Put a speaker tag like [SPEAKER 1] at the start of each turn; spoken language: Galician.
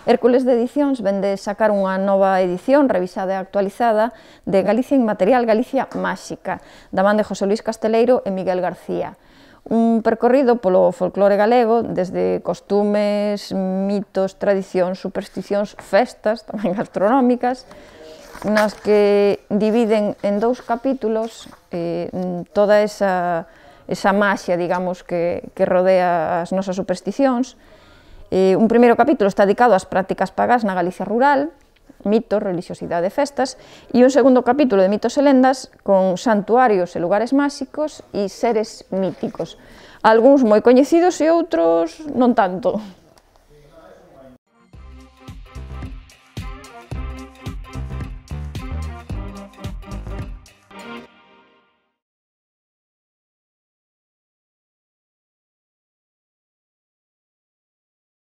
[SPEAKER 1] Hércules de Edicións vende sacar unha nova edición revisada e actualizada de Galicia Inmaterial, Galicia Máxica, da man de José Luís Casteleiro e Miguel García. Un percorrido polo folclore galego, desde costumes, mitos, tradicións, supersticións, festas, tamén gastronómicas, nas que dividen en 2 capítulos toda esa maxia, digamos, que rodea as nosas supersticións. Un primeiro capítulo está dedicado ás prácticas pagás na Galicia rural, mitos, religiosidade e festas, e un segundo capítulo de mitos e lendas con santuarios e lugares máxicos e seres míticos, algúns moi coñecidos e outros non tanto.